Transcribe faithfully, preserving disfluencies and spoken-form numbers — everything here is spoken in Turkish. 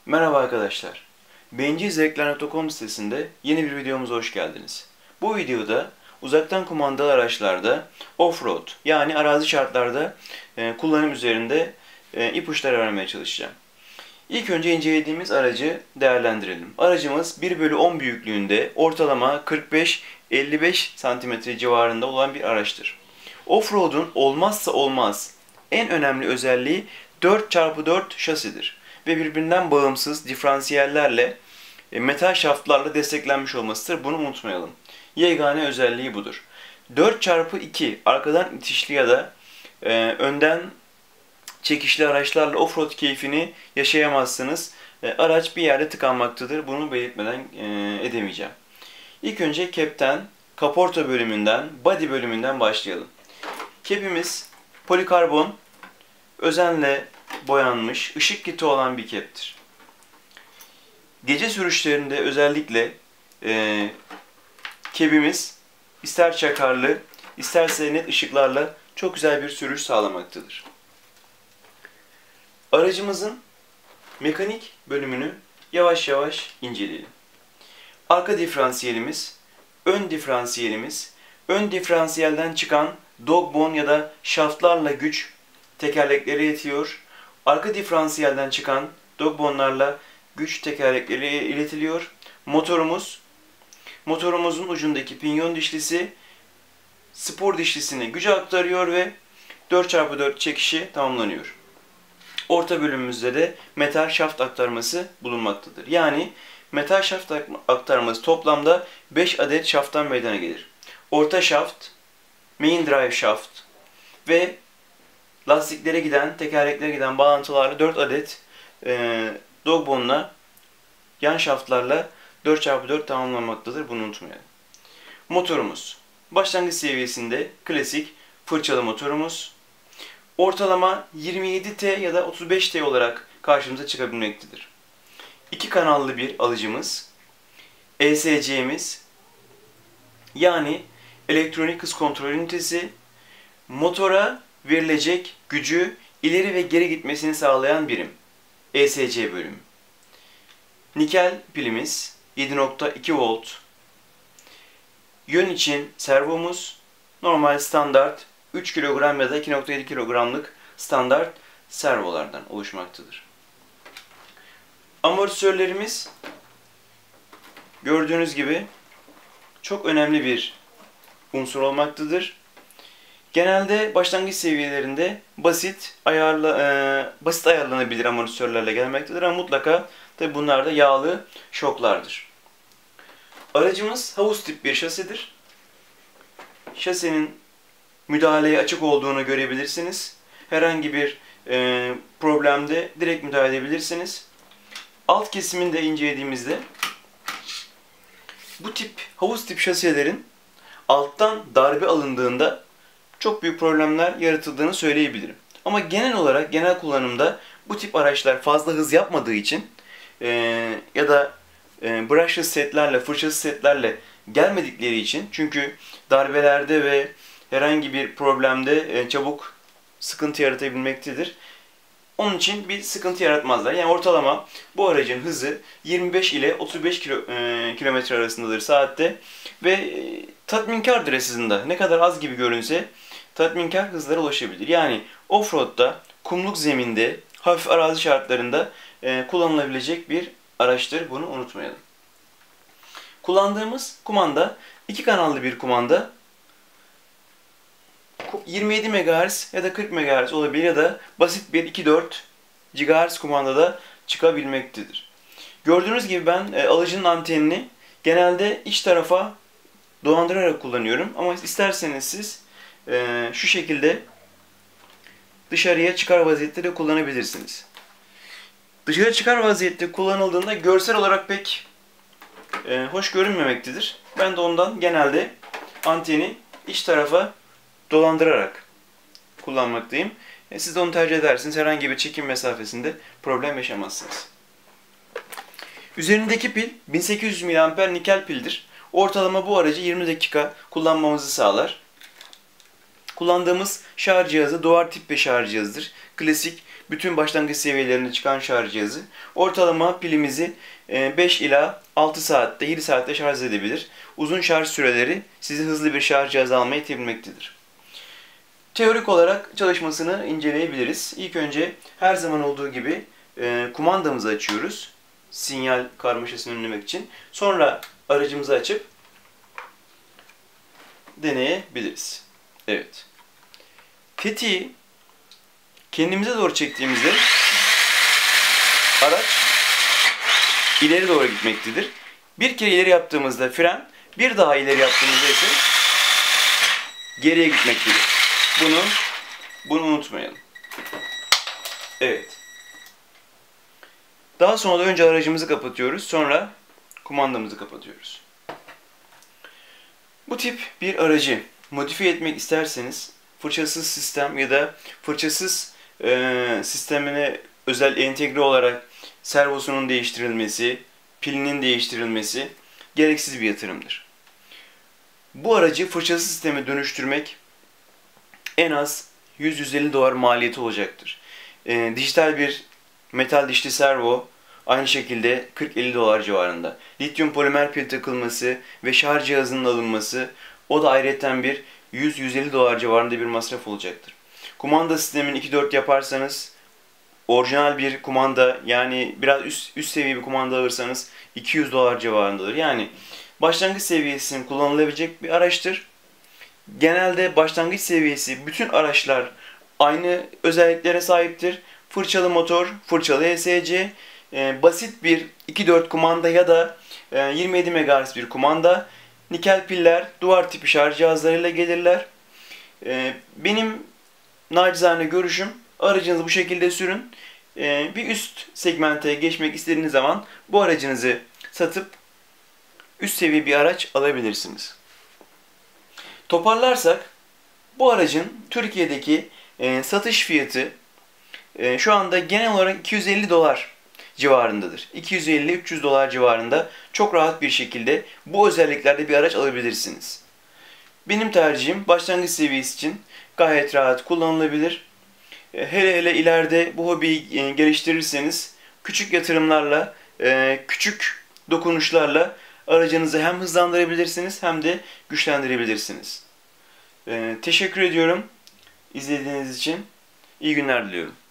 Merhaba arkadaşlar. beyincil zevkler nokta com sitesinde yeni bir videomuza hoş geldiniz. Bu videoda uzaktan kumandalı araçlarda off-road yani arazi şartlarda e, kullanım üzerinde e, ipuçları vermeye çalışacağım. İlk önce incelediğimiz aracı değerlendirelim. Aracımız bir bölü on büyüklüğünde ortalama kırk beş elli beş santimetre civarında olan bir araçtır. Off-road'un olmazsa olmaz en önemli özelliği dört çarpı dört şasidir ve birbirinden bağımsız diferansiyellerle, e, metal şaftlarla desteklenmiş olmasıdır. Bunu unutmayalım. Yegane özelliği budur. dört çarpı iki arkadan itişli ya da e, önden çekişli araçlarla offroad keyfini yaşayamazsınız. E, araç bir yerde tıkanmaktadır. Bunu belirtmeden e, edemeyeceğim. İlk önce cap'ten, kaporta bölümünden, body bölümünden başlayalım. Cap'imiz polikarbon, özenle boyanmış, ışık kiti olan bir cap'tir. Gece sürüşlerinde özellikle e, cap'imiz ister çakarlı, isterse net ışıklarla çok güzel bir sürüş sağlamaktadır. Aracımızın mekanik bölümünü yavaş yavaş inceleyelim. Arka diferansiyelimiz, ön diferansiyelimiz, ön diferansiyelden çıkan dog bone ya da şaftlarla güç tekerleklere yetiyor. Arka diferansiyelden çıkan dog bone'larla güç tekerleklere iletiliyor. Motorumuz, motorumuzun ucundaki pinyon dişlisi spor dişlisine gücü aktarıyor ve dört çarpı dört çekişi tamamlanıyor. Orta bölümümüzde de metal şaft aktarması bulunmaktadır. Yani metal şaft aktarması toplamda beş adet şafttan meydana gelir. Orta şaft, main drive şaft ve lastiklere giden, tekerleklere giden bağlantılarla dört adet e, dog bone'la, yan şaftlarla dört çarpı dört tamamlanmaktadır. Bunu unutmayalım. Motorumuz. Başlangıç seviyesinde klasik fırçalı motorumuz. Ortalama yirmi yedi T ya da otuz beş T olarak karşımıza çıkabilmektedir. İki kanallı bir alıcımız, E S C'miz yani elektronik hız kontrol ünitesi, motora verilecek gücü ileri ve geri gitmesini sağlayan birim, E S C bölümü. Nikel pilimiz yedi nokta iki volt. Yön için servomuz normal standart üç kilogram ya da iki nokta yedi kilogramlık standart servolardan oluşmaktadır. Amortisörlerimiz gördüğünüz gibi çok önemli bir unsur olmaktadır. Genelde başlangıç seviyelerinde basit ayarla e, basit ayarlanabilir amortisörlerle gelmektedir ama mutlaka tabi bunlar da yağlı şoklardır. Aracımız havuz tip bir şasidir. Şasinin müdahaleye açık olduğunu görebilirsiniz. Herhangi bir e, problemde direkt müdahale edebilirsiniz. Alt kesimini de incelediğimizde bu tip havuz tip şasilerin alttan darbe alındığında çok büyük problemler yaratıldığını söyleyebilirim. Ama genel olarak genel kullanımda bu tip araçlar fazla hız yapmadığı için e, ya da e, brushless setlerle, fırçasız setlerle gelmedikleri için, çünkü darbelerde ve herhangi bir problemde e, çabuk sıkıntı yaratabilmektedir. Onun için bir sıkıntı yaratmazlar. Yani ortalama bu aracın hızı yirmi beş ile otuz beş kilo, e, kilometre arasındadır saatte ve e, tatminkardır aslında. Ne kadar az gibi görünse tatminkar hızlara ulaşabilir. Yani offroad'da, kumluk zeminde, hafif arazi şartlarında e, kullanılabilecek bir araçtır. Bunu unutmayalım. Kullandığımız kumanda iki kanallı bir kumanda. yirmi yedi megahertz ya da kırk megahertz olabilir ya da basit bir iki dört gigahertz kumandada çıkabilmektedir. Gördüğünüz gibi ben e, alıcının antenini genelde iç tarafa dolandırarak kullanıyorum. Ama isterseniz siz e, şu şekilde dışarıya çıkar vaziyette de kullanabilirsiniz. Dışarı çıkar vaziyette kullanıldığında görsel olarak pek e, hoş görünmemektedir. Ben de ondan genelde anteni iç tarafa dolandırarak kullanmaktayım. E, siz de onu tercih edersiniz. Herhangi bir çekim mesafesinde problem yaşamazsınız. Üzerindeki pil bin sekiz yüz miliamper nikel pildir. Ortalama bu aracı yirmi dakika kullanmamızı sağlar. Kullandığımız şarj cihazı duvar tip bir şarj cihazıdır. Klasik bütün başlangıç seviyelerinde çıkan şarj cihazı. Ortalama pilimizi beş ila altı saatte, yedi saatte şarj edebilir. Uzun şarj süreleri sizi hızlı bir şarj cihazı almaya itebilmektedir. Teorik olarak çalışmasını inceleyebiliriz. İlk önce her zaman olduğu gibi e, kumandamızı açıyoruz. Sinyal karmaşasını önlemek için. Sonra aracımızı açıp deneyebiliriz. Evet. Tetiği kendimize doğru çektiğimizde araç ileri doğru gitmektedir. Bir kere ileri yaptığımızda fren, bir daha ileri yaptığımızda ise geriye gitmektedir. Bunu, bunu unutmayalım. Evet. Daha sonra da önce aracımızı kapatıyoruz, sonra kumandamızı kapatıyoruz. Bu tip bir aracı modifiye etmek isterseniz fırçasız sistem ya da fırçasız e, sistemine özel entegre olarak servosunun değiştirilmesi, pilinin değiştirilmesi gereksiz bir yatırımdır. Bu aracı fırçasız sisteme dönüştürmek en az yüz yüz elli dolar maliyeti olacaktır. E, dijital bir metal dişli servo aynı şekilde kırk elli dolar civarında. Lityum polimer pil takılması ve şarj cihazının alınması o da ayrıca bir yüz yüz elli dolar civarında bir masraf olacaktır. Kumanda sistemini iki dört yaparsanız orijinal bir kumanda, yani biraz üst, üst seviye bir kumanda alırsanız iki yüz dolar civarındadır. Yani başlangıç seviyesinin kullanılabilecek bir araçtır. Genelde başlangıç seviyesi bütün araçlar aynı özelliklere sahiptir. Fırçalı motor, fırçalı E S C, e, basit bir iki dört kumanda ya da e, yirmi yedi megahertz bir kumanda, nikel piller, duvar tipi şarj cihazlarıyla gelirler. E, benim nacizane görüşüm, aracınızı bu şekilde sürün. E, bir üst segmente geçmek istediğiniz zaman bu aracınızı satıp üst seviye bir araç alabilirsiniz. Toparlarsak, bu aracın Türkiye'deki e, satış fiyatı e, şu anda genel olarak iki yüz elli dolar civarındadır. iki yüz elli üç yüz dolar civarında çok rahat bir şekilde bu özelliklerde bir araç alabilirsiniz. Benim tercihim başlangıç seviyesi için gayet rahat kullanılabilir. E, hele hele ileride bu hobiyi e, geliştirirseniz küçük yatırımlarla, e, küçük dokunuşlarla aracınızı hem hızlandırabilirsiniz hem de güçlendirebilirsiniz. Ee, teşekkür ediyorum izlediğiniz için. İyi günler diliyorum.